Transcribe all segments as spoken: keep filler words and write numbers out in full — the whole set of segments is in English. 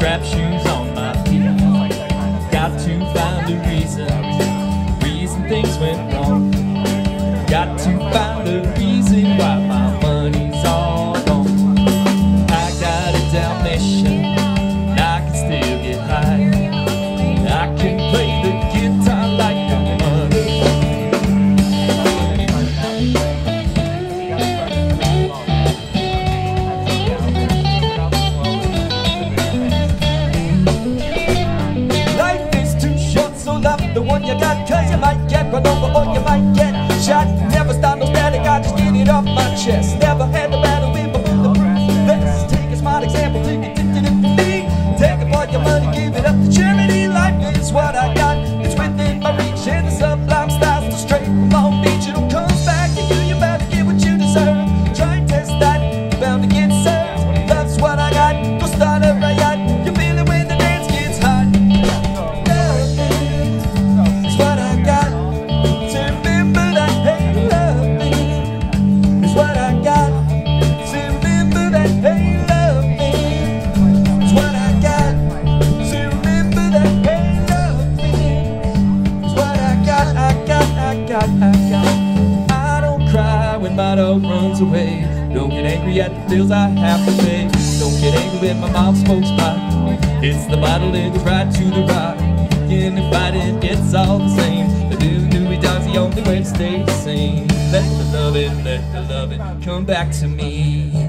strap shoes on my feet. Got to find a reason, reason things went wrong. Got to find a reason why my money's all gone. I got a Dalmatian, and I can still get high. I can play the guitar like no other. Life is too short, so love the one you got, cause you might get run over or you might get shot. Never start no static, I just get it off my chest. Never had the battle with the best. Take a smart example, take it, take it for me. Take it for your money, give it up to charity. Life is what I got, it's within my reach. And the sublime styles to straight from Long Beach. It all comes back to you, you're bound to get what you deserve. Try and test that, you're bound to get served. Love's what I got, go start a riot. You feel it when the dance gets hot. Love is what I got, so remember that. Hey, love is what I got, so remember that. Hey, love is what I got, so remember that. Hey, love is what I got, I got, I got, I got. I don't cry when my dog runs away. Don't get angry at the bills I have to pay. Don't get angry when my mom smokes pot. It's the bottle and goes right to the rock. In the fighting, it's all the same. The do-do-we dog's the only way to stay the same. Let the lovin', let the lovin' come back to me.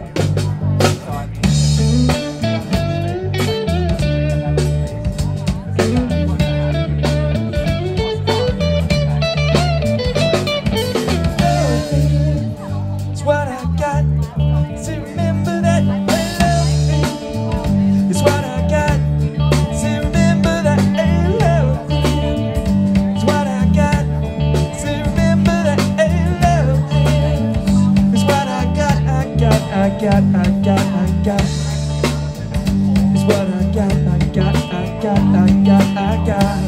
It's what I got, so remember that. Hey, love it's what I got, so remember that. Hey, love it's what I got, so remember that. Hey, love it's what I got, I got, I got, I got, I got. It's what I got, I got, I got, I got, I got.